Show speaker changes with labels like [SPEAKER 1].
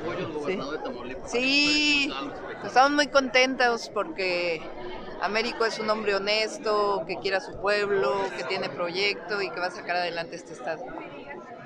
[SPEAKER 1] apoyo al
[SPEAKER 2] Sí.
[SPEAKER 1] gobernador de Tamaulipas.
[SPEAKER 2] Sí, estamos muy contentos porque Américo es un hombre honesto, que quiere a su pueblo, que tiene proyecto y que va a sacar adelante este estado.